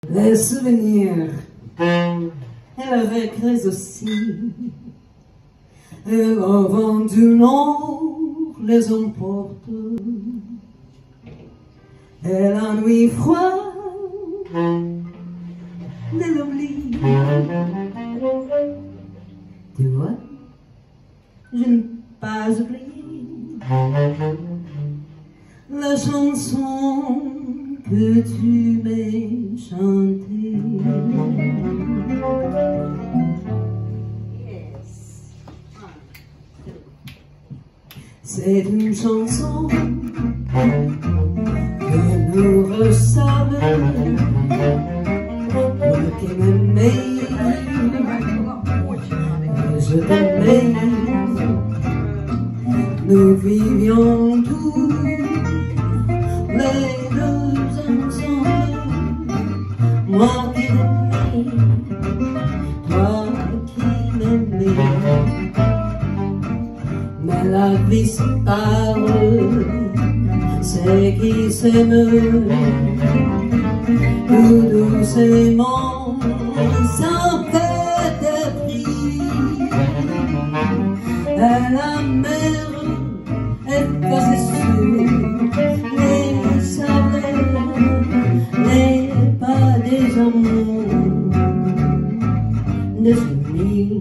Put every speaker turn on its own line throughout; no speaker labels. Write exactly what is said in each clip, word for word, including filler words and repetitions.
Les souvenirs et les regrets aussi, et le vent du nord les emporte, et la nuit froide de l'oubli. Tu vois, je n'ai pas oublié la chanson que tu m'as chantée. C'est une chanson que nous ressemblons, moi qui m'aimais, je t'aimais, nous vivions tous les deux ensemble, moi qui t'aimais, toi qui m'aimais. Mais la vie se parle, c'est qui s'aime, tout doucement, sans fait de prix. Et la mer est posée sur les sables, les pas des amours, des souvenirs.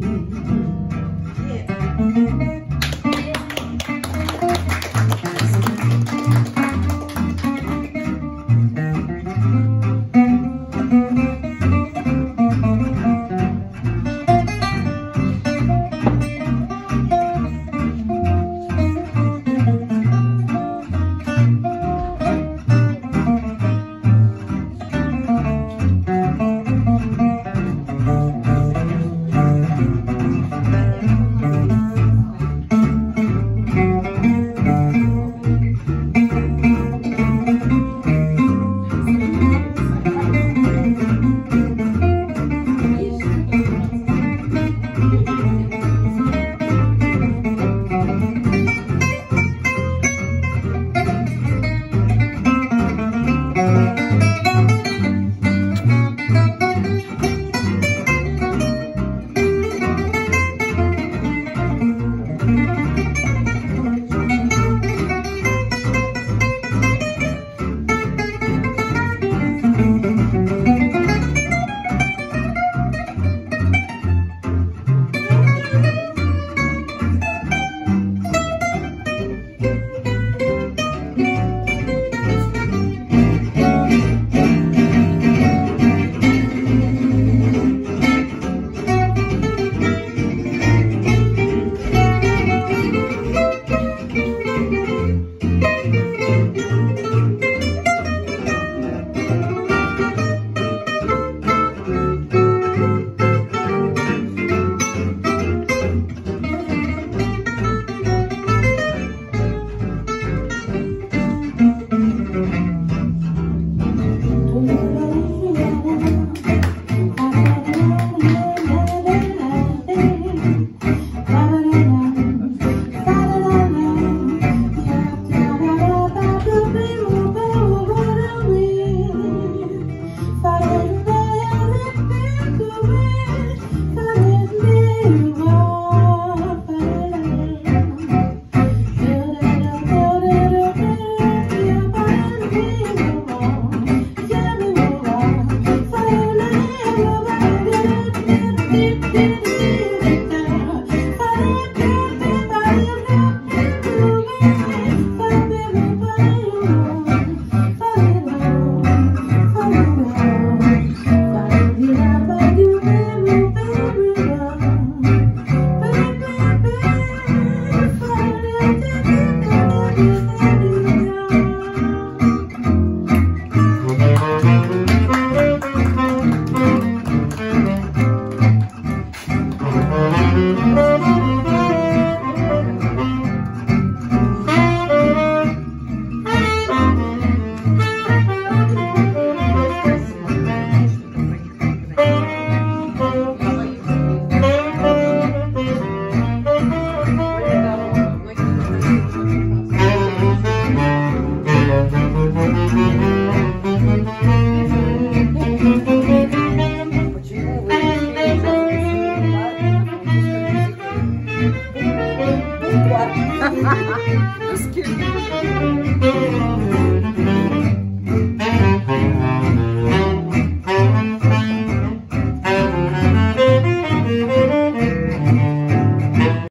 That's cute.